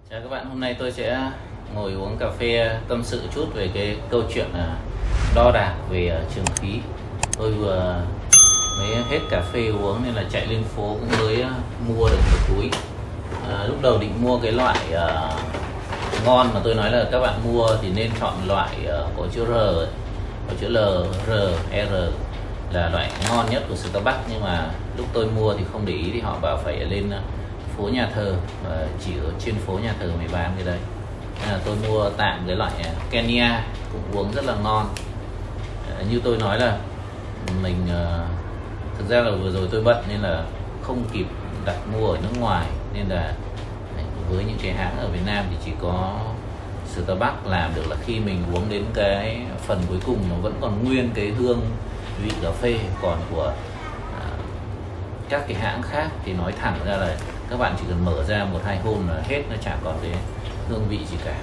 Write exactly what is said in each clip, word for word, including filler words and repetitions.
Chào các bạn, hôm nay tôi sẽ ngồi uống cà phê tâm sự chút về cái câu chuyện đo đạc về trường khí. Tôi vừa mới hết cà phê uống nên là chạy lên phố cũng mới mua được một túi. À, lúc đầu định mua cái loại uh, ngon mà tôi nói là các bạn mua thì nên chọn loại uh, có chữ R, có chữ L, R, R là loại ngon nhất của Starbucks, nhưng mà lúc tôi mua thì không để ý thì họ bảo phải lên phố nhà thờ, và chỉ ở trên phố nhà thờ mới bán cái đấy. Nên là tôi mua tạm cái loại Kenya cũng uống rất là ngon. À, như tôi nói là mình uh, thực ra là vừa rồi tôi bận nên là không kịp đặt mua ở nước ngoài, nên là với những cái hãng ở Việt Nam thì chỉ có Starbucks làm được là khi mình uống đến cái phần cuối cùng nó vẫn còn nguyên cái hương vị cà phê. Còn của uh, các cái hãng khác thì nói thẳng ra là các bạn chỉ cần mở ra một hai hôm là hết, nó chả còn cái hương vị gì cả.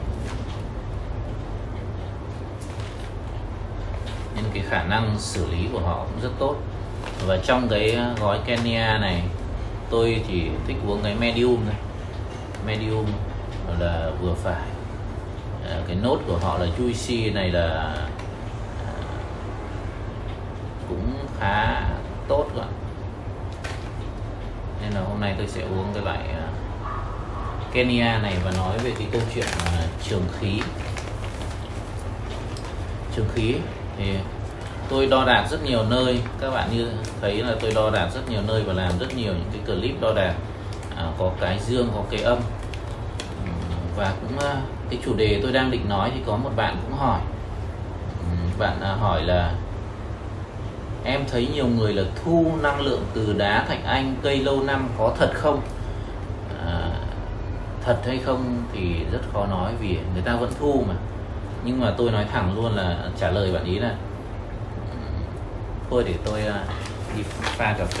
Nên cái khả năng xử lý của họ cũng rất tốt. Và trong cái gói Kenya này tôi chỉ thích uống cái medium thôi, medium là vừa phải. À, cái nốt của họ là juicy này là à, cũng khá tốt các bạn. Nên là hôm nay tôi sẽ uống cái loại uh, Kenya này và nói về cái câu chuyện uh, trường khí. Trường khí thì tôi đo đạc rất nhiều nơi, các bạn như thấy là tôi đo đạc rất nhiều nơi và làm rất nhiều những cái clip đo đạc, uh, có cái dương, có cái âm. Và cũng uh, cái chủ đề tôi đang định nói thì có một bạn cũng hỏi, um, bạn uh, hỏi là em thấy nhiều người là thu năng lượng từ đá thạch anh, cây lâu năm, có thật không? À, thật hay không thì rất khó nói vì người ta vẫn thu mà. Nhưng mà tôi nói thẳng luôn là trả lời bạn ý là thôi để tôi đi pha cà phê.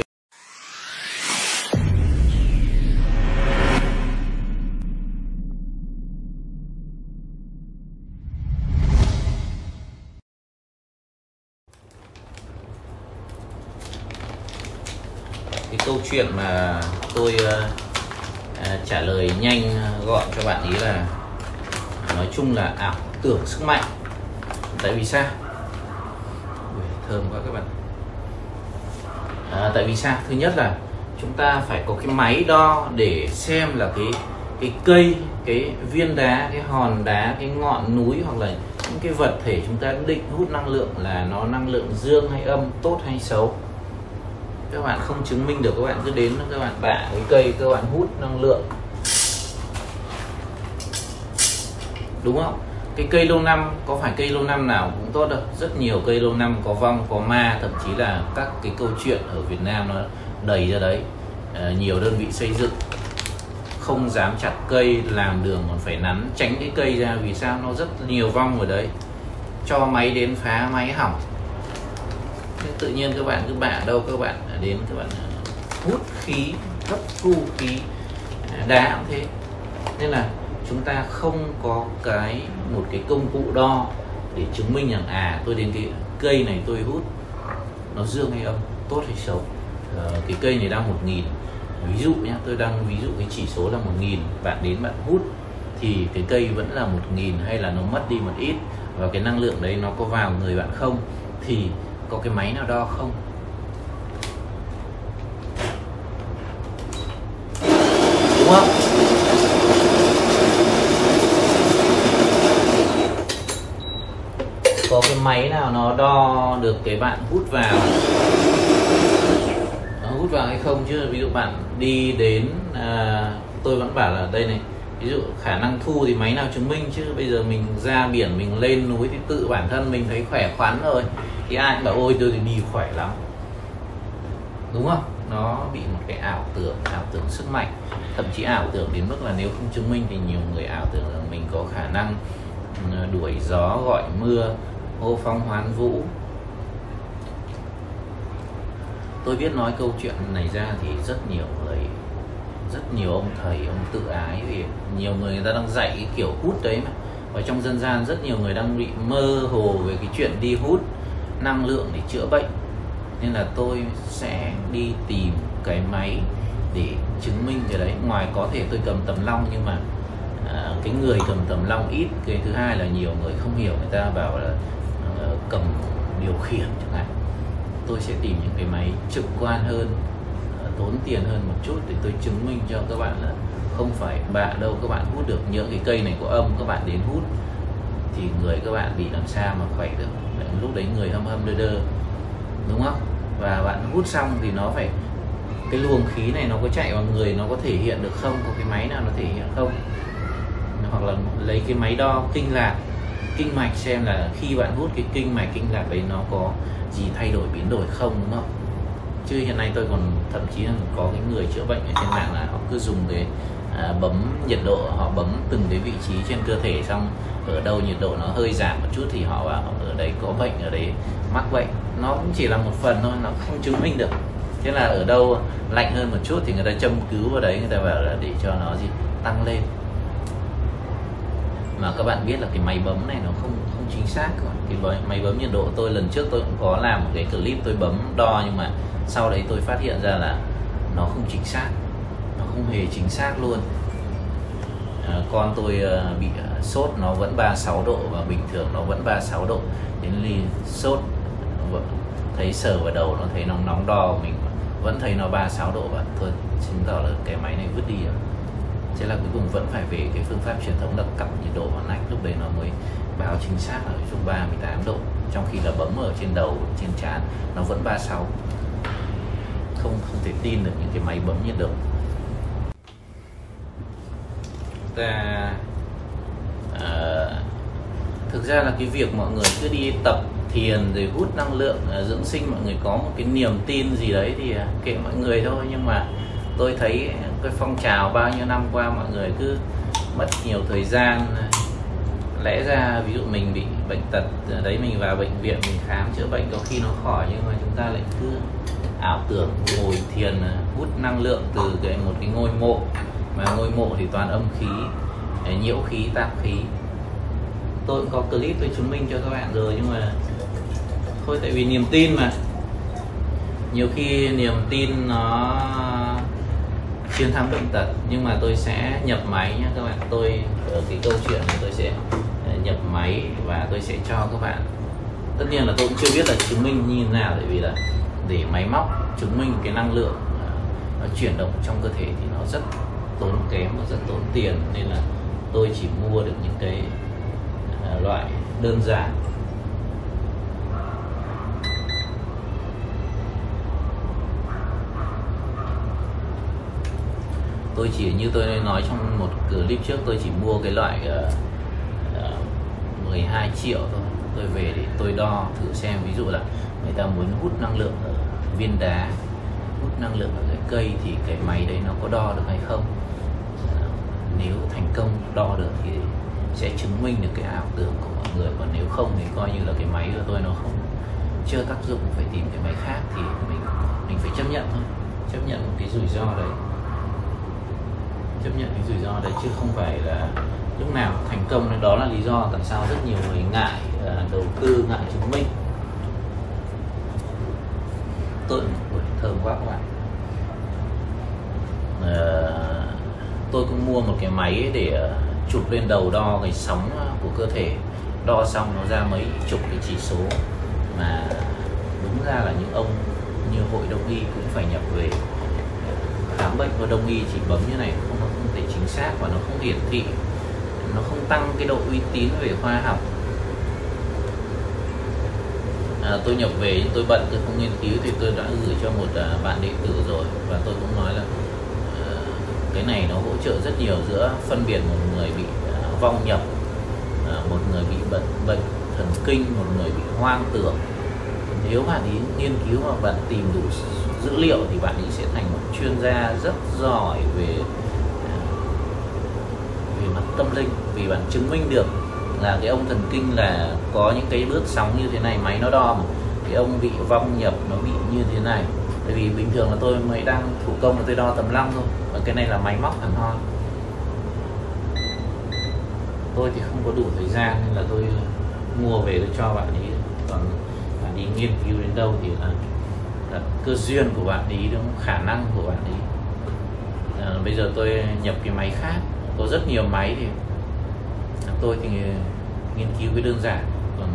Cái câu chuyện mà tôi uh, uh, trả lời nhanh gọn cho bạn ý là nói chung là ảo tưởng sức mạnh. Tại vì sao? Ui, thơm quá các bạn. À, tại vì sao? Thứ nhất là chúng ta phải có cái máy đo để xem là cái cái cây, cái viên đá, cái hòn đá, cái ngọn núi hoặc là những cái vật thể chúng ta định hút năng lượng là nó năng lượng dương hay âm, tốt hay xấu. Các bạn không chứng minh được, các bạn cứ đến các bạn bạ cái cây, các bạn hút năng lượng, đúng không? Cái cây lâu năm, có phải cây lâu năm nào cũng tốt đâu, rất nhiều cây lâu năm có vong, có ma, thậm chí là các cái câu chuyện ở Việt Nam nó đầy ra đấy. À, nhiều đơn vị xây dựng không dám chặt cây, làm đường còn phải nắn tránh cái cây ra, vì sao? Nó rất nhiều vong ở đấy, cho máy đến phá máy hỏng. Tự nhiên các bạn cứ bạ đâu, các bạn đến các bạn hút khí, hấp thu khí, đá cũng thế. Nên là chúng ta không có cái một cái công cụ đo để chứng minh rằng à tôi đến cái cây này tôi hút nó dương hay âm, tốt hay xấu. À, cái cây này đang một nghìn, ví dụ nhé, tôi đang ví dụ cái chỉ số là một nghìn, bạn đến bạn hút thì cái cây vẫn là một nghìn hay là nó mất đi một ít, và cái năng lượng đấy nó có vào người bạn không, thì có cái máy nào đo không? Đúng không? Có cái máy nào nó đo được cái bạn hút vào, nó hút vào hay không chứ? Ví dụ bạn đi đến à, tôi vẫn bảo là đây này, ví dụ khả năng thu thì máy nào chứng minh chứ? Bây giờ mình ra biển, mình lên núi thì tự bản thân mình thấy khỏe khoắn rồi thì ai cũng bảo ôi tôi thì đi khỏe lắm, đúng không? Nó bị một cái ảo tưởng, ảo tưởng sức mạnh, thậm chí ảo tưởng đến mức là nếu không chứng minh thì nhiều người ảo tưởng rằng mình có khả năng đuổi gió, gọi mưa, hô phong hoán vũ. Tôi biết nói câu chuyện này ra thì rất nhiều người, rất nhiều ông thầy, ông tự ái, vì nhiều người người ta đang dạy cái kiểu hút đấy mà. Và trong dân gian rất nhiều người đang bị mơ hồ về cái chuyện đi hút năng lượng để chữa bệnh. Nên là tôi sẽ đi tìm cái máy để chứng minh cái đấy. Ngoài có thể tôi cầm tấm long, nhưng mà à, cái người cầm tầm long ít, cái thứ hai là nhiều người không hiểu, người ta bảo là uh, cầm điều khiển chẳng hạn. Tôi sẽ tìm những cái máy trực quan hơn, uh, tốn tiền hơn một chút để tôi chứng minh cho các bạn là không phải bạ đâu các bạn hút được. Những cái cây này có âm, các bạn đến hút thì người các bạn bị làm sao mà khỏe được. Lúc đấy người hâm hâm đơ đơ, đúng không? Và bạn hút xong thì nó phải, cái luồng khí này nó có chạy vào người, nó có thể hiện được không? Có cái máy nào nó thể hiện không? Hoặc là lấy cái máy đo kinh lạc, kinh mạch xem là khi bạn hút cái kinh mạch, kinh lạc đấy nó có gì thay đổi, biến đổi không, đúng không? Chứ hiện nay tôi còn thậm chí là có cái người chữa bệnh ở trên mạng là họ cứ dùng cái à, bấm nhiệt độ, họ bấm từng cái vị trí trên cơ thể, xong ở đâu nhiệt độ nó hơi giảm một chút thì họ bảo ở đấy có bệnh, ở đấy mắc bệnh. Nó cũng chỉ là một phần thôi, nó không chứng minh được. Thế là ở đâu lạnh hơn một chút thì người ta châm cứu vào đấy, người ta bảo là để cho nó gì tăng lên. Mà các bạn biết là cái máy bấm này nó không không chính xác. Cái máy bấm nhiệt độ, tôi lần trước tôi cũng có làm một cái clip tôi bấm đo, nhưng mà sau đấy tôi phát hiện ra là nó không chính xác, nó không hề chính xác luôn. À, con tôi uh, bị uh, sốt nó vẫn ba mươi sáu độ và bình thường nó vẫn ba mươi sáu độ, đến ly sốt thấy sờ vào đầu nó thấy nóng nóng, đo mình vẫn thấy nó ba mươi sáu độ, và thôi chứng tỏ là cái máy này vứt đi rồi. Thế là cuối cùng vẫn phải về cái phương pháp truyền thống là cặp nhiệt độ vào nách, lúc đấy nó mới báo chính xác ở chỗ ba mươi tám độ, trong khi là bấm ở trên đầu, trên trán nó vẫn ba mươi sáu. Không không thể tin được những cái máy bấm nhiệt độ. Ta à, thực ra là cái việc mọi người cứ đi tập thiền rồi hút năng lượng à, dưỡng sinh, mọi người có một cái niềm tin gì đấy thì à, kệ mọi người thôi. Nhưng mà tôi thấy cái phong trào bao nhiêu năm qua mọi người cứ mất nhiều thời gian. Lẽ ra ví dụ mình bị bệnh tật đấy, mình vào bệnh viện mình khám chữa bệnh có khi nó khỏi, nhưng mà chúng ta lại cứ ảo tưởng ngồi thiền hút năng lượng từ cái một cái ngôi mộ, mà ngôi mộ thì toàn âm khí, nhiễu khí, tạp khí. Tôi cũng có clip tôi chứng minh cho các bạn rồi, nhưng mà thôi, tại vì niềm tin mà, nhiều khi niềm tin nó chiến thắng bệnh tật. Nhưng mà tôi sẽ nhập máy nhé các bạn. Tôi ở cái câu chuyện này tôi sẽ nhập máy và tôi sẽ cho các bạn. Tất nhiên là tôi cũng chưa biết là chứng minh như thế nào, tại vì là để máy móc chứng minh cái năng lượng nó chuyển động trong cơ thể thì nó rất tốn kém và rất tốn tiền, nên là tôi chỉ mua được những cái loại đơn giản. Tôi chỉ như tôi nói trong một clip trước, tôi chỉ mua cái loại uh, uh, mười hai triệu thôi. Tôi về để tôi đo thử xem, ví dụ là người ta muốn hút năng lượng ở viên đá, hút năng lượng ở cái cây thì cái máy đấy nó có đo được hay không. Uh, nếu thành công đo được thì sẽ chứng minh được cái ảo tưởng của mọi người, còn nếu không thì coi như là cái máy của tôi nó không chưa tác dụng, phải tìm cái máy khác, thì mình mình phải chấp nhận thôi, chấp nhận một cái rủi ro đấy, chấp nhận cái rủi ro đấy, chứ không phải là lúc nào thành công. Nên đó là lý do tại sao rất nhiều người ngại uh, đầu tư, ngại chứng minh. Tôi thơm quá các bạn. Uh, tôi cũng mua một cái máy để uh, chụp lên đầu đo cái sóng của cơ thể, đo xong nó ra mấy chục cái chỉ số mà đúng ra là những ông như hội đông y cũng phải nhập về khám bệnh. Và đông y chỉ bấm như này không, nó không thể chính xác và nó không hiển thị, nó không tăng cái độ uy tín về khoa học. À, tôi nhập về nhưng tôi bận, tôi không nghiên cứu thì tôi đã gửi cho một uh, bạn đệ tử rồi, và tôi cũng nói là uh, cái này nó hỗ trợ rất nhiều giữa phân biệt một người bị uh, vong nhập, uh, một người bị bệnh bệnh thần kinh, một người bị hoang tưởng. Nếu bạn ấy nghiên cứu và bạn tìm đủ dữ liệu thì bạn ấy sẽ thành một chuyên gia rất giỏi về về mặt tâm linh, vì bạn chứng minh được là cái ông thần kinh là có những cái bước sóng như thế này, máy nó đo mà cái ông bị vong nhập nó bị như thế này. Bởi vì bình thường là tôi mới đang thủ công là tôi đo tầm năm thôi, và cái này là máy móc hẳn hoi. Tôi thì không có đủ thời gian nên là tôi mua về tôi cho bạn ấy, còn bạn ấy nghiên cứu đến đâu thì là, là cơ duyên của bạn ấy, đúng, khả năng của bạn ấy. À, bây giờ tôi nhập cái máy khác có rất nhiều máy thì tôi thì nghiên cứu cái đơn giản, còn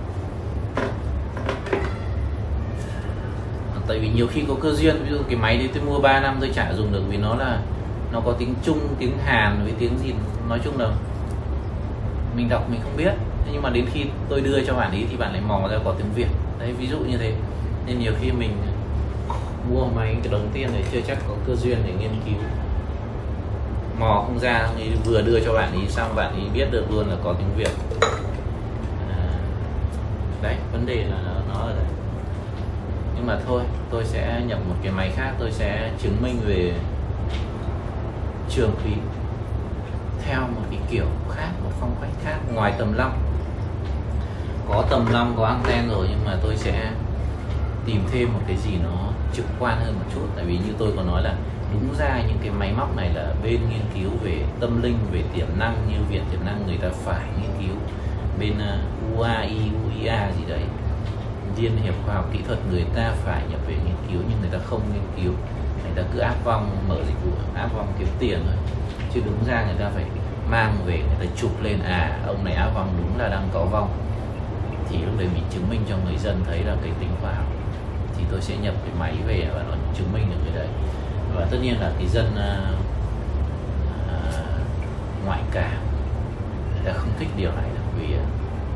tại vì nhiều khi có cơ duyên, ví dụ cái máy đấy tôi mua ba năm tôi chả dùng được vì nó là nó có tiếng Trung, tiếng Hàn với tiếng gì, nói chung là mình đọc mình không biết. Nhưng mà đến khi tôi đưa cho bạn ấy thì bạn lại mò ra có tiếng Việt đấy, ví dụ như thế. Nên nhiều khi mình mua máy cái đầu tiên này chưa chắc có cơ duyên để nghiên cứu, mò không ra thì vừa đưa cho bạn ấy xong bạn ấy biết được luôn là có tiếng Việt. À, đấy, vấn đề là nó ở đây. Nhưng mà thôi, tôi sẽ nhập một cái máy khác, tôi sẽ chứng minh về trường khí theo một cái kiểu khác, một phong cách khác ngoài tầm long. Có tầm long, có anten rồi, nhưng mà tôi sẽ tìm thêm một cái gì nó trực quan hơn một chút. Tại vì như tôi có nói là đúng ra những cái máy móc này là bên nghiên cứu về tâm linh, về tiềm năng, như Viện Tiềm Năng người ta phải nghiên cứu. Bên u a i, u i a gì đấy, Liên hiệp khoa học kỹ thuật người ta phải nhập về nghiên cứu, nhưng người ta không nghiên cứu, người ta cứ áp vong, mở dịch vụ áp vong kiếm tiền thôi. Chứ đúng ra người ta phải mang về, người ta chụp lên, à ông này áp vong đúng là đang có vong, thì lúc đấy mình chứng minh cho người dân thấy là cái tính khoa học, thì tôi sẽ nhập cái máy về và nó chứng minh được cái đấy. Và tất nhiên là cái dân uh, uh, ngoại cảm người ta không thích điều này đâu, vì uh,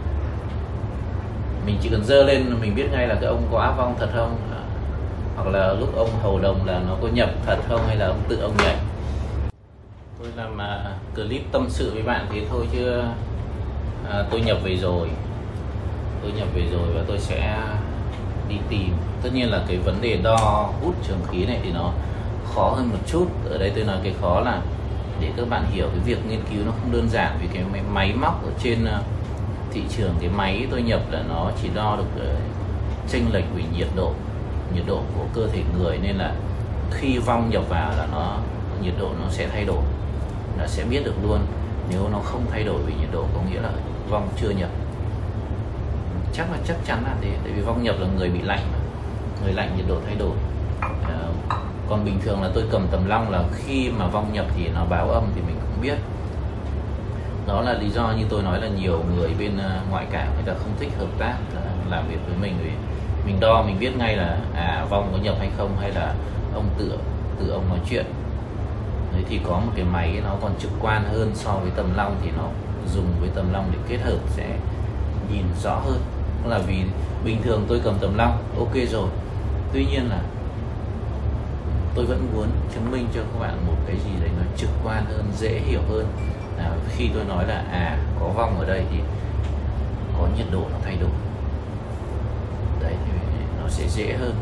mình chỉ cần dơ lên mình biết ngay là cái ông có áp vong thật không, uh, hoặc là lúc ông hầu đồng là nó có nhập thật không, hay là ông tự ông nhảy. Tôi làm uh, clip tâm sự với bạn thì thôi, chứ uh, tôi nhập về rồi tôi nhập về rồi và tôi sẽ đi tìm. Tất nhiên là cái vấn đề đo hút trường khí này thì nó khó hơn một chút. Ở đây tôi nói cái khó là để các bạn hiểu cái việc nghiên cứu nó không đơn giản, vì cái máy, máy móc ở trên thị trường, cái máy tôi nhập là nó chỉ đo được chênh lệch về nhiệt độ nhiệt độ của cơ thể người, nên là khi vong nhập vào là nó nhiệt độ nó sẽ thay đổi, là sẽ biết được luôn. Nếu nó không thay đổi về nhiệt độ có nghĩa là vong chưa nhập, chắc là chắc chắn là thế. Tại vì vong nhập là người bị lạnh mà. Người lạnh nhiệt độ thay đổi. À, còn bình thường là tôi cầm tầm long là khi mà vong nhập thì nó báo âm thì mình cũng biết. Đó là lý do như tôi nói là nhiều người bên ngoại cảm người ta không thích hợp tác làm việc với mình, vì mình đo mình biết ngay là à vong có nhập hay không, hay là ông tự tự ông nói chuyện. Đấy, thì có một cái máy nó còn trực quan hơn so với tầm long, thì nó dùng với tầm long để kết hợp sẽ nhìn rõ hơn. Là vì bình thường tôi cầm tầm long ok rồi, tuy nhiên là tôi vẫn muốn chứng minh cho các bạn một cái gì đấy nó trực quan hơn, dễ hiểu hơn. À, khi tôi nói là à có vong ở đây thì có nhiệt độ nó thay đổi, đấy thì nó sẽ dễ hơn.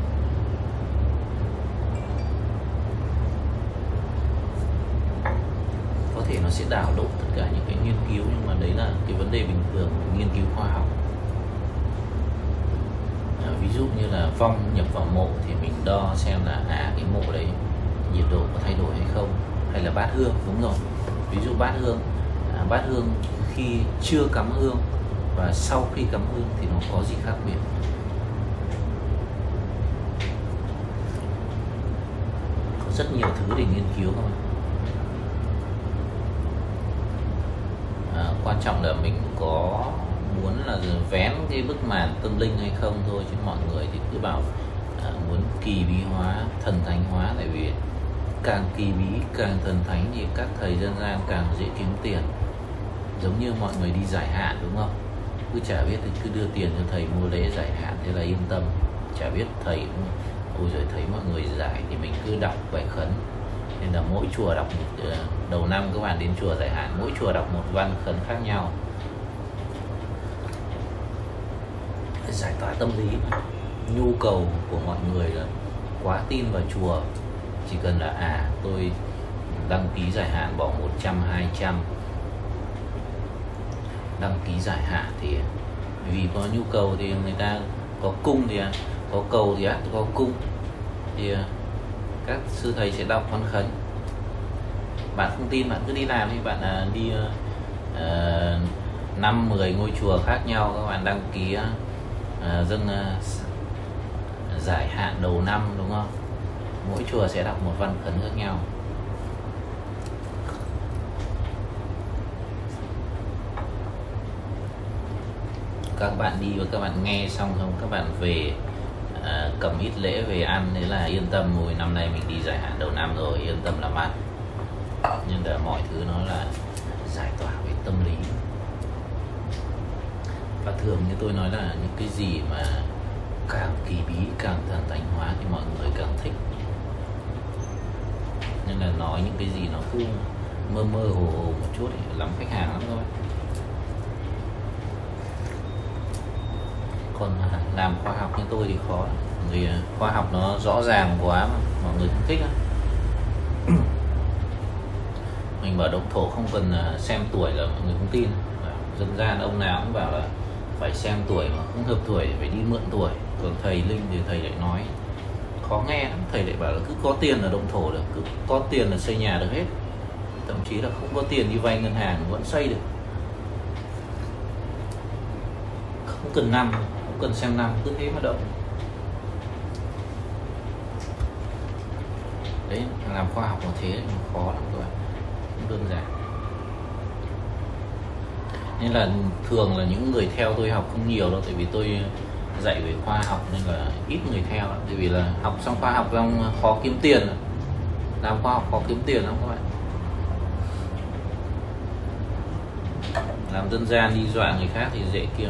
Có thể nó sẽ đảo lộn tất cả những cái nghiên cứu, nhưng mà đấy là cái vấn đề bình thường của nghiên cứu khoa học. À, ví dụ như là vong nhập vào mộ thì mình đo xem là à cái mộ đấy nhiệt độ có thay đổi hay không, hay là bát hương. Đúng rồi, ví dụ bát hương à, bát hương khi chưa cắm hương và sau khi cắm hương thì nó có gì khác biệt. Có rất nhiều thứ để nghiên cứu thôi. À, quan trọng là mình có muốn là vén cái bức màn tâm linh hay không thôi, chứ mọi người thì cứ bảo à, muốn kỳ bí hóa, thần thánh hóa. Tại vì càng kỳ bí, càng thần thánh thì các thầy dân gian càng dễ kiếm tiền. Giống như mọi người đi giải hạn đúng không, cứ chả biết thì cứ đưa tiền cho thầy mua lễ giải hạn, thế là yên tâm. Chả biết thầy, ôi rồi thấy mọi người giải thì mình cứ đọc bài khấn. Nên là mỗi chùa đọc một, đầu năm các bạn đến chùa giải hạn, mỗi chùa đọc một văn khấn khác nhau, giải tỏa tâm lý mà. Nhu cầu của mọi người là quá tin vào chùa, chỉ cần là à tôi đăng ký giải hạn bỏ một trăm, hai trăm, đăng ký giải hạn thì vì có nhu cầu thì người ta có cung thì có cầu thì có cung, thì các sư thầy sẽ đọc văn khấn. Bạn không tin bạn cứ đi làm thì bạn đi năm uh, mười ngôi chùa khác nhau, các bạn đăng ký uh, dâng uh, giải hạn đầu năm đúng không, mỗi chùa sẽ đọc một văn khấn khác nhau. các bạn đi và các bạn nghe xong xong các bạn về à, cầm ít lễ về ăn, thế là yên tâm. Mùi năm nay mình đi dài hạn đầu năm rồi, yên tâm làm ăn. Nhưng là mọi thứ nó là giải tỏa về tâm lý. Và thường như tôi nói là những cái gì mà càng kỳ bí, càng thần thánh hóa thì mọi người càng thích. Nên là nói những cái gì nó cứ mơ mơ hồ hồ một chút thì lắm khách hàng lắm các bạn. Còn làm khoa học như tôi thì khó, vì khoa học nó rõ ràng quá mà mọi người không thích. Mình bảo động thổ không cần xem tuổi là mọi người không tin. Dân gian ông nào cũng bảo là phải xem tuổi, mà không hợp tuổi thì phải đi mượn tuổi. Còn thầy Linh thì thầy lại nói khó nghe lắm. Thầy lại bảo là cứ có tiền là động thổ được, cứ có tiền là xây nhà được hết. Thậm chí là không có tiền đi vay ngân hàng vẫn xây được. Không cần năm, không cần xem năm, cứ thế mà động. Đấy, làm khoa học như thế khó lắm các bạn, không đơn giản. Nên là thường là những người theo tôi học không nhiều đâu, tại vì tôi dạy về khoa học nên là ít người theo lắm. Tại vì là học xong khoa học xong khó kiếm tiền, làm khoa học khó kiếm tiền lắm các bạn. Làm dân gian đi dọa người khác thì dễ kiếm.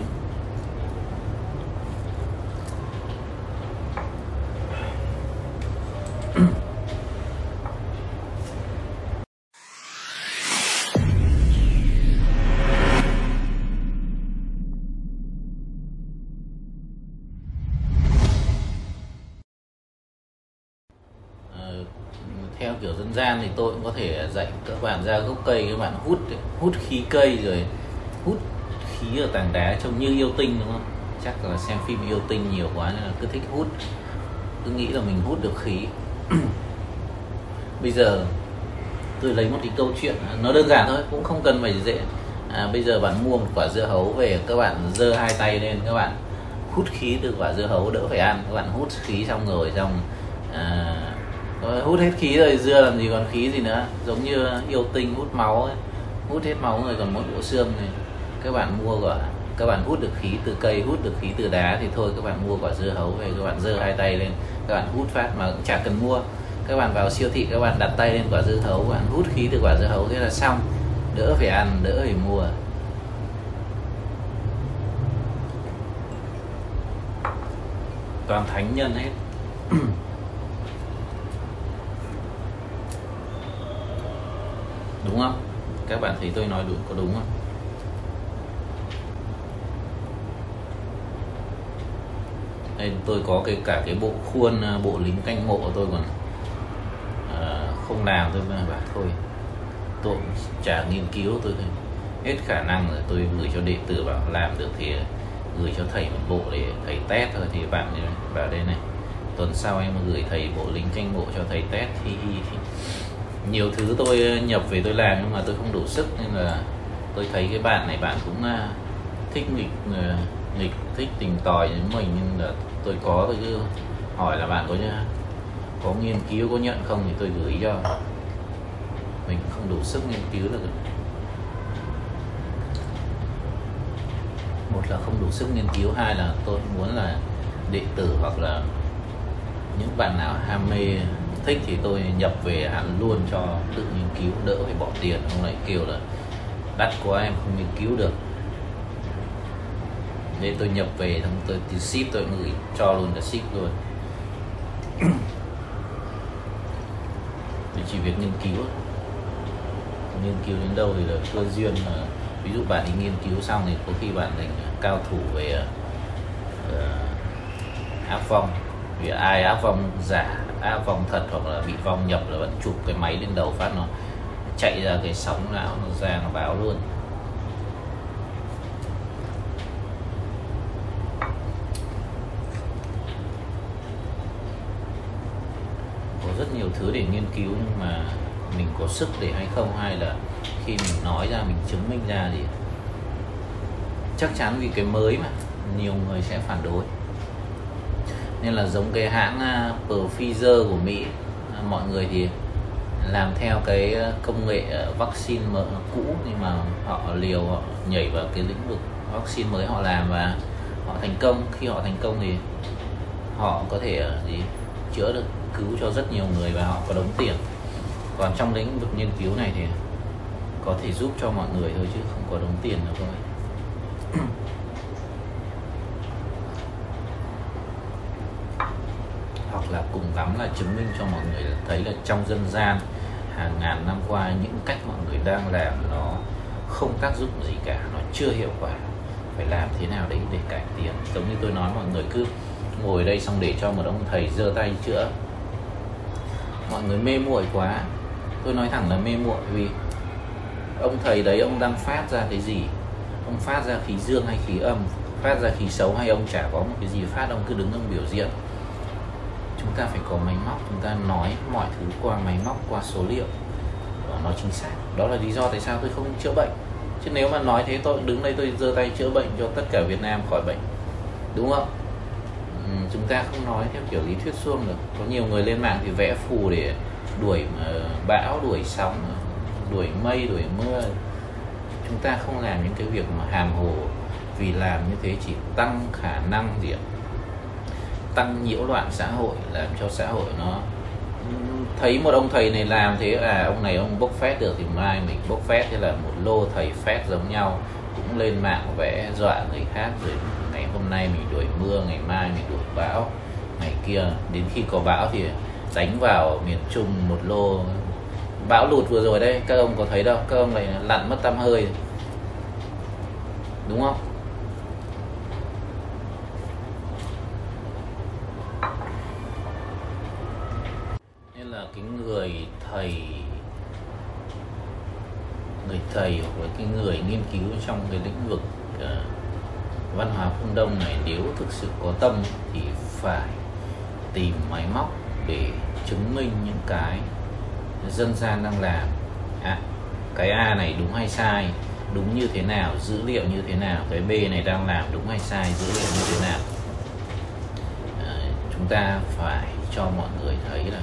Theo kiểu dân gian thì tôi cũng có thể dạy các bạn ra gốc cây, các bạn hút hút khí cây rồi hút khí ở tảng đá trông như yêu tinh, đúng không? Chắc là xem phim yêu tinh nhiều quá nên là cứ thích hút, cứ nghĩ là mình hút được khí. Bây giờ tôi lấy một cái câu chuyện nó đơn giản thôi, cũng không cần phải dễ. À, bây giờ bạn mua một quả dưa hấu về, các bạn giơ hai tay lên, các bạn hút khí từ quả dưa hấu, đỡ phải ăn. Các bạn hút khí xong rồi xong à, hút hết khí rồi, dưa làm gì còn khí gì nữa. Giống như yêu tinh hút máu ấy. Hút hết máu rồi còn mỗi bộ xương này. Các bạn mua quả, các bạn hút được khí từ cây, hút được khí từ đá thì thôi các bạn mua quả dưa hấu về, các bạn giơ hai tay lên, các bạn hút phát mà cũng chả cần mua. Các bạn vào siêu thị, các bạn đặt tay lên quả dưa hấu, các bạn hút khí từ quả dưa hấu, thế là xong, đỡ phải ăn, đỡ phải mua. Toàn thánh nhân hết. Đúng không? Các bạn thấy tôi nói đúng, có đúng không? Đây, tôi có cái cả cái bộ khuôn bộ lính canh mộ tôi còn à, không làm, tôi bảo thôi tôi chả nghiên cứu, tôi hết khả năng rồi tôi gửi cho đệ tử bảo làm được thì gửi cho thầy một bộ để thầy test thôi. Thì bạn bảo đây này, tuần sau em gửi thầy bộ lính canh mộ cho thầy test. Thì, thì nhiều thứ tôi nhập về tôi làm nhưng mà tôi không đủ sức, nên là tôi thấy cái bạn này bạn cũng thích nghịch nghịch thích tìm tòi như mình, nhưng là tôi có tôi cứ hỏi là bạn có có nghiên cứu, có nhận không thì tôi gửi cho. Mình không đủ sức nghiên cứu được. Một là không đủ sức nghiên cứu, hai là tôi muốn là đệ tử hoặc là những bạn nào ham mê thích thì tôi nhập về hẳn luôn cho tự nghiên cứu, đỡ phải bỏ tiền. Ông lại kêu là đắt quá em không nghiên cứu được, nên tôi nhập về xong tôi thì ship, tôi gửi cho luôn cả ship luôn. Thì chỉ việc nghiên cứu, nghiên cứu đến đâu thì là cơ duyên. Ví dụ bạn đi nghiên cứu xong thì có khi bạn thành cao thủ về uh, áp vong, vì ai áp vong giả, áp vong thật hoặc là bị vong nhập là bạn chụp cái máy lên đầu phát nó chạy ra cái sóng não, nó ra nó báo luôn. Có rất nhiều thứ để nghiên cứu nhưng mà mình có sức để hay không, hay là khi mình nói ra mình chứng minh ra thì chắc chắn vì cái mới mà nhiều người sẽ phản đối. Nên là giống cái hãng Pfizer của Mỹ, mọi người thì làm theo cái công nghệ vaccine cũ nhưng mà họ liều, họ nhảy vào cái lĩnh vực vaccine mới họ làm và họ thành công. Khi họ thành công thì họ có thể gì chữa được, cứu cho rất nhiều người và họ có đống tiền. Còn trong lĩnh vực nghiên cứu này thì có thể giúp cho mọi người thôi chứ không có đống tiền đâu thôi. Hoặc là cùng lắm là chứng minh cho mọi người thấy là trong dân gian hàng ngàn năm qua những cách mọi người đang làm nó không tác dụng gì cả, nó chưa hiệu quả, phải làm thế nào đấy để cải tiến. Giống như tôi nói, mọi người cứ ngồi đây xong để cho một ông thầy giơ tay chữa, mọi người mê muội quá. Tôi nói thẳng là mê muội, vì ông thầy đấy ông đang phát ra cái gì, ông phát ra khí dương hay khí âm, phát ra khí xấu hay ông chả có một cái gì phát, ông cứ đứng ông biểu diễn. Chúng ta phải có máy móc, chúng ta nói mọi thứ qua máy móc, qua số liệu và nó chính xác. Đó là lý do tại sao tôi không chữa bệnh. Chứ nếu mà nói thế tôi đứng đây tôi giơ tay chữa bệnh cho tất cả Việt Nam khỏi bệnh, đúng không? Ừ, chúng ta không nói theo kiểu lý thuyết suông được. Có nhiều người lên mạng thì vẽ phù để đuổi uh, bão, đuổi sóng, đuổi mây, đuổi mưa. Chúng ta không làm những cái việc mà hàm hồ, vì làm như thế chỉ tăng khả năng gì ạ? Tăng nhiễu loạn xã hội, làm cho xã hội nó thấy một ông thầy này làm thế, à ông này ông bốc phét được thì mai mình bốc phét, thế là một lô thầy phét giống nhau cũng lên mạng vẽ dọa người khác, rồi ngày hôm nay mình đuổi mưa, ngày mai mình đuổi bão, ngày kia đến khi có bão thì đánh vào miền Trung một lô. Bão lụt vừa rồi đây các ông có thấy đâu, các ông lại lặn mất tăm hơi, đúng không? Nên là cái người thầy người thầy hoặc là cái người nghiên cứu trong cái lĩnh vực uh, văn hóa phương Đông này, nếu thực sự có tâm thì phải tìm máy móc để chứng minh những cái dân gian đang làm. À, cái A này đúng hay sai, đúng như thế nào, dữ liệu như thế nào, cái B này đang làm đúng hay sai, dữ liệu như thế nào. À, chúng ta phải cho mọi người thấy là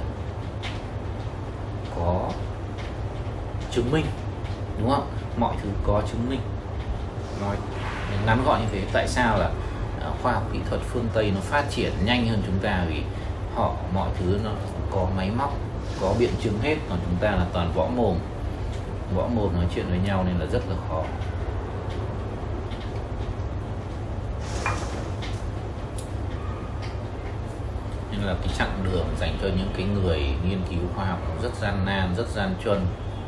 có chứng minh, đúng không? Mọi thứ có chứng minh. Nói ngắn gọn như thế. Tại sao là khoa học kỹ thuật phương Tây nó phát triển nhanh hơn chúng ta? Vì họ mọi thứ nó có máy móc, có biện chứng hết, còn chúng ta là toàn võ mồm võ mồm nói chuyện với nhau nên là rất là khó. Nên là cái chặng đường dành cho những cái người nghiên cứu khoa học rất gian nan, rất gian truân.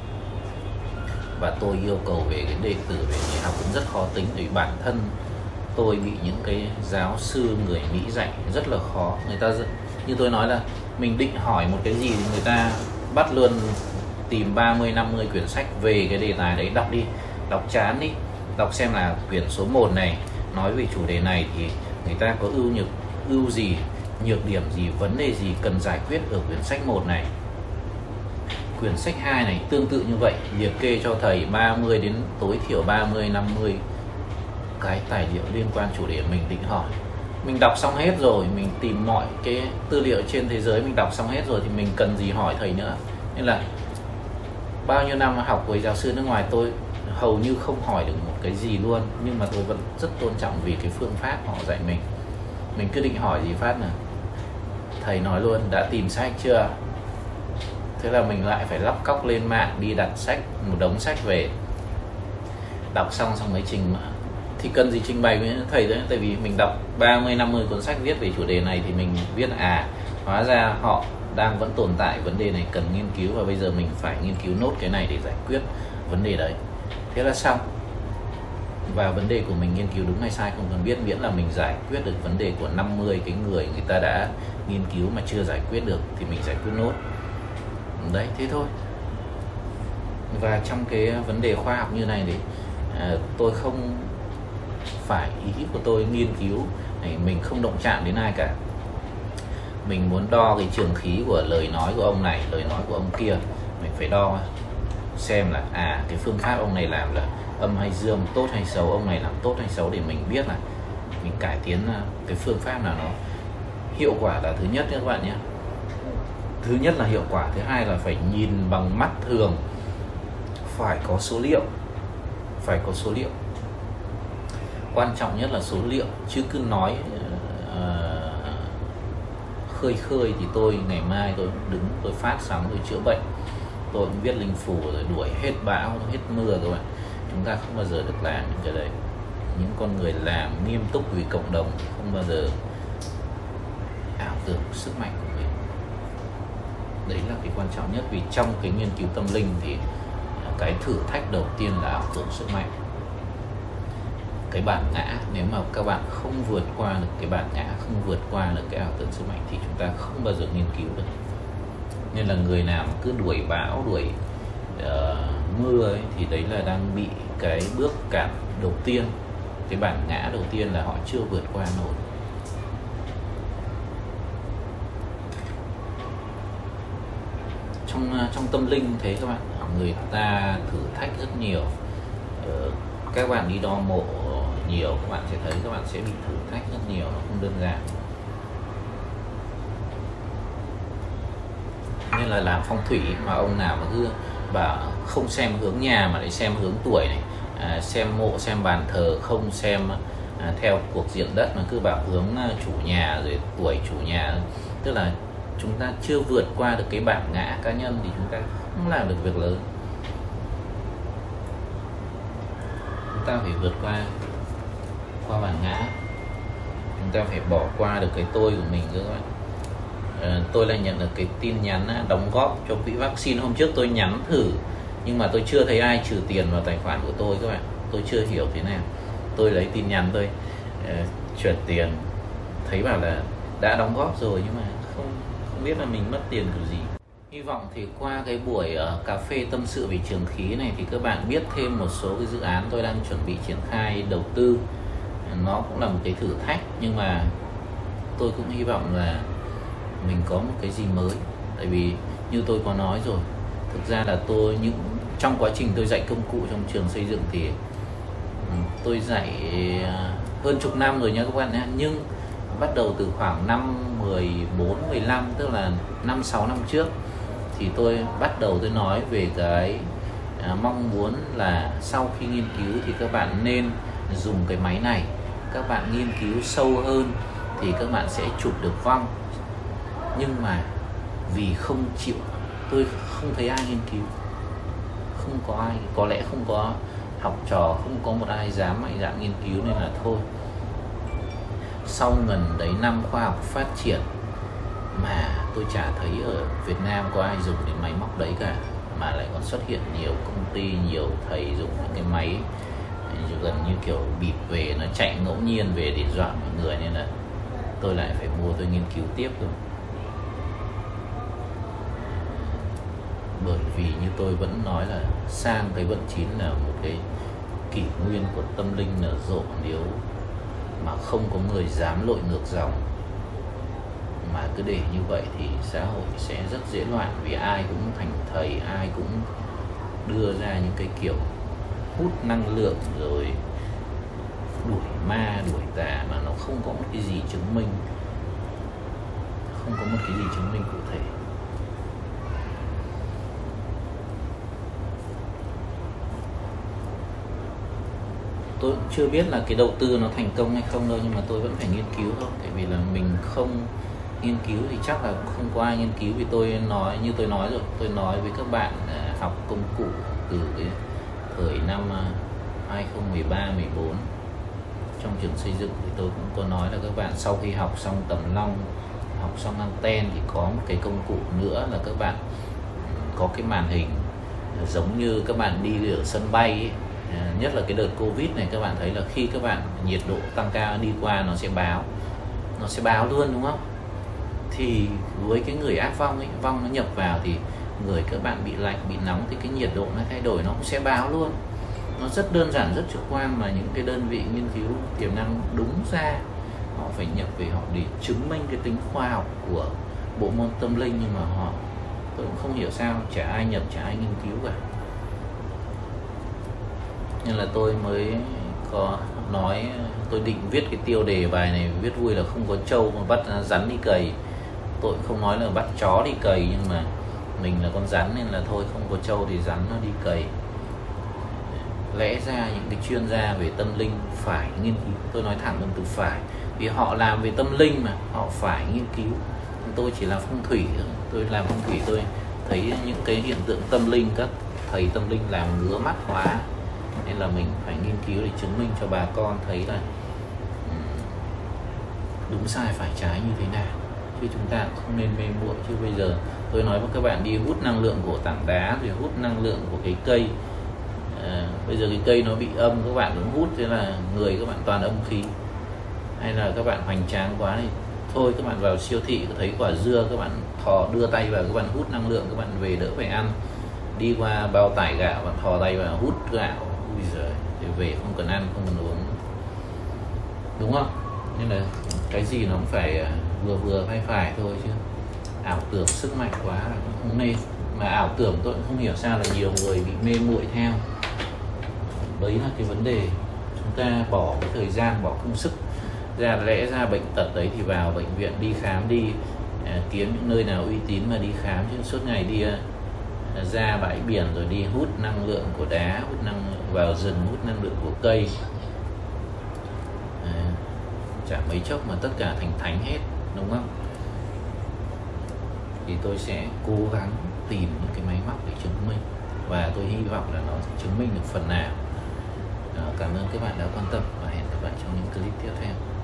Và tôi yêu cầu về cái đệ tử về người học cũng rất khó tính, vì bản thân tôi bị những cái giáo sư người Mỹ dạy rất là khó. Người ta như tôi nói là mình định hỏi một cái gì thì người ta bắt luôn tìm ba mươi năm mươi quyển sách về cái đề tài đấy, đọc đi, đọc chán đi, đọc xem là quyển số một này nói về chủ đề này thì người ta có ưu nhược ưu gì, nhược điểm gì, vấn đề gì cần giải quyết ở quyển sách một này. Quyển sách hai này tương tự như vậy, liệt kê cho thầy ba mươi đến tối thiểu ba mươi năm mươi cái tài liệu liên quan chủ đề mình định hỏi. Mình đọc xong hết rồi, mình tìm mọi cái tư liệu trên thế giới mình đọc xong hết rồi thì mình cần gì hỏi thầy nữa. Nên là bao nhiêu năm học với giáo sư nước ngoài tôi hầu như không hỏi được một cái gì luôn, nhưng mà tôi vẫn rất tôn trọng vì cái phương pháp họ dạy mình. Mình cứ định hỏi gì phát nào thầy nói luôn đã tìm sách chưa, thế là mình lại phải lắp cóc lên mạng đi đặt sách, một đống sách về đọc xong xong mới trình. Thì cần gì trình bày với thầy đấy, tại vì mình đọc ba mươi năm mươi cuốn sách viết về chủ đề này thì mình biết à hóa ra họ đang vẫn tồn tại vấn đề này cần nghiên cứu, và bây giờ mình phải nghiên cứu nốt cái này để giải quyết vấn đề đấy. Thế là xong. Và vấn đề của mình nghiên cứu đúng hay sai không cần biết, miễn là mình giải quyết được vấn đề của năm mươi cái người người ta đã nghiên cứu mà chưa giải quyết được thì mình giải quyết nốt. Đấy, thế thôi. Và trong cái vấn đề khoa học như này thì à, tôi không phải ý của tôi nghiên cứu này, mình không động chạm đến ai cả. Mình muốn đo cái trường khí của lời nói của ông này, lời nói của ông kia, mình phải đo xem là à cái phương pháp ông này làm là âm hay dương, tốt hay xấu, ông này làm tốt hay xấu, để mình biết là mình cải tiến cái phương pháp nào nó hiệu quả là thứ nhất các bạn nhé. Thứ nhất là hiệu quả, thứ hai là phải nhìn bằng mắt thường, phải có số liệu, phải có số liệu. quan trọng nhất là số liệu, chứ cứ nói uh, khơi khơi thì tôi ngày mai tôi đứng tôi phát sóng tôi chữa bệnh, tôi cũng viết linh phù rồi đuổi hết bão hết mưa các bạn. Chúng ta không bao giờ được làm những cái đấy. Những con người làm nghiêm túc vì cộng đồng không bao giờ ảo tưởng sức mạnh của mình. Đấy là cái quan trọng nhất, vì trong cái nghiên cứu tâm linh thì cái thử thách đầu tiên là ảo tưởng sức mạnh, cái bản ngã. Nếu mà các bạn không vượt qua được cái bản ngã, không vượt qua được cái ảo tưởng sức mạnh thì chúng ta không bao giờ nghiên cứu được. Nên là người nào cứ đuổi bão, đuổi uh, mưa ấy, thì đấy là đang bị cái bước cản đầu tiên, cái bản ngã đầu tiên là họ chưa vượt qua nổi. Trong trong tâm linh thế các bạn, người ta thử thách rất nhiều. Uh, các bạn đi đo mộ nhiều, các bạn sẽ thấy các bạn sẽ bị thử thách rất nhiều, nó không đơn giản. Nên là làm phong thủy mà ông nào mà cứ bảo không xem hướng nhà mà lại xem hướng tuổi này, à, xem mộ xem bàn thờ không xem à, theo cuộc diện đất, mà cứ bảo hướng chủ nhà rồi tuổi chủ nhà, tức là chúng ta chưa vượt qua được cái bản ngã cá nhân thì chúng ta không làm được việc lớn. Chúng ta phải vượt qua qua bản ngã, chúng ta phải bỏ qua được cái tôi của mình các bạn. À, tôi lại nhận được cái tin nhắn á, đóng góp cho quỹ vaccine. Hôm trước tôi nhắn thử nhưng mà tôi chưa thấy ai trừ tiền vào tài khoản của tôi các bạn. Tôi chưa hiểu thế nào. Tôi lấy tin nhắn tôi uh, chuyển tiền, thấy bảo là đã đóng góp rồi nhưng mà không không biết là mình mất tiền kiểu gì. Hy vọng thì qua cái buổi uh, cà phê tâm sự về trường khí này thì các bạn biết thêm một số cái dự án tôi đang chuẩn bị triển khai đầu tư. Nó cũng là một cái thử thách, nhưng mà tôi cũng hy vọng là mình có một cái gì mới. Tại vì như tôi có nói rồi, thực ra là tôi những trong quá trình tôi dạy công cụ trong trường xây dựng thì tôi dạy hơn chục năm rồi nha các bạn nhé. Nhưng bắt đầu từ khoảng năm mười bốn, mười lăm, tức là năm sáu năm trước thì tôi bắt đầu tôi nói về cái à, mong muốn là sau khi nghiên cứu thì các bạn nên dùng cái máy này. Các bạn nghiên cứu sâu hơn thì các bạn sẽ chụp được vong. Nhưng mà vì không chịu, tôi không thấy ai nghiên cứu, không có ai, có lẽ không có học trò, không có một ai dám mạnh dạn nghiên cứu, nên là thôi. Sau gần đấy năm khoa học phát triển mà tôi chả thấy ở Việt Nam có ai dùng cái máy móc đấy cả, mà lại còn xuất hiện nhiều công ty, nhiều thầy dùng những cái máy gần như kiểu bịp về, nó chạy ngẫu nhiên về để dọa mọi người, nên là tôi lại phải mua, tôi nghiên cứu tiếp rồi. Bởi vì như tôi vẫn nói là sang cái vận chín là một cái kỷ nguyên của tâm linh nở rộ. Nếu mà không có người dám lội ngược dòng mà cứ để như vậy thì xã hội sẽ rất dễ loạn, vì ai cũng thành thầy, ai cũng đưa ra những cái kiểu hút năng lượng rồi đuổi ma đuổi tà mà nó không có một cái gì chứng minh, không có một cái gì chứng minh cụ thể. Tôi cũng chưa biết là cái đầu tư nó thành công hay không đâu, nhưng mà tôi vẫn phải nghiên cứu thôi. Tại vì là mình không nghiên cứu thì chắc là không có ai nghiên cứu. Vì tôi nói, như tôi nói rồi, tôi nói với các bạn học công cụ từ cái thời năm hai không một ba mười bốn trong trường xây dựng thì tôi cũng có nói là các bạn sau khi học xong tầm long, học xong anten thì có một cái công cụ nữa là các bạn có cái màn hình giống như các bạn đi ở sân bay ấy. Nhất là cái đợt Covid này, các bạn thấy là khi các bạn nhiệt độ tăng cao đi qua nó sẽ báo, nó sẽ báo luôn, đúng không? Thì với cái người ác vong ấy, vong nó nhập vào thì người các bạn bị lạnh, bị nóng thì cái nhiệt độ nó thay đổi, nó cũng sẽ báo luôn. Nó rất đơn giản, rất trực quan, mà những cái đơn vị nghiên cứu tiềm năng đúng ra họ phải nhập về họ để chứng minh cái tính khoa học của bộ môn tâm linh, nhưng mà họ, tôi cũng không hiểu sao chả ai nhập, chả ai nghiên cứu cả. Nên là tôi mới có nói, tôi định viết cái tiêu đề bài này viết vui là không có trâu mà bắt rắn đi cầy. Tôi không nói là bắt chó đi cầy, nhưng mà mình là con rắn nên là thôi, không có trâu thì rắn nó đi cầy. lẽ ra những cái chuyên gia về tâm linh phải nghiên cứu, tôi nói thẳng bằng từ phải, vì họ làm về tâm linh mà họ phải nghiên cứu. Tôi chỉ là phong thủy, tôi làm phong thủy tôi thấy những cái hiện tượng tâm linh các thầy tâm linh làm ngứa mắt quá, nên là mình phải nghiên cứu để chứng minh cho bà con thấy là đúng sai phải trái như thế nào, chứ chúng ta không nên mê muội. Chứ bây giờ tôi nói với các bạn đi hút năng lượng của tảng đá rồi hút năng lượng của cái cây, à, bây giờ cái cây nó bị âm, các bạn cũng hút, thế là người các bạn toàn âm khí, hay là các bạn hoành tráng quá thì thôi các bạn vào siêu thị thấy quả dưa, các bạn thò đưa tay vào, các bạn hút năng lượng, các bạn về đỡ phải ăn. Đi qua bao tải gạo, bạn thò tay vào hút gạo, ui giời, để về không cần ăn không cần uống, đúng không? Nên là cái gì nó cũng phải vừa vừa phải phải thôi, chứ ảo tưởng sức mạnh quá là cũng không nên. Mà ảo tưởng tôi cũng không hiểu sao là nhiều người bị mê muội theo. Đấy là cái vấn đề, chúng ta bỏ cái thời gian, bỏ công sức ra, lẽ ra bệnh tật đấy thì vào bệnh viện đi khám đi, à, kiếm những nơi nào uy tín mà đi khám, chứ suốt ngày đi à, ra bãi biển rồi đi hút năng lượng của đá, hút năng lượng vào rừng, hút năng lượng của cây, à, chả mấy chốc mà tất cả thành thánh hết, đúng không? Thì tôi sẽ cố gắng tìm những cái máy móc để chứng minh, và tôi hy vọng là nó chứng minh được phần nào. À, cảm ơn các bạn đã quan tâm và hẹn gặp lại trong những clip tiếp theo.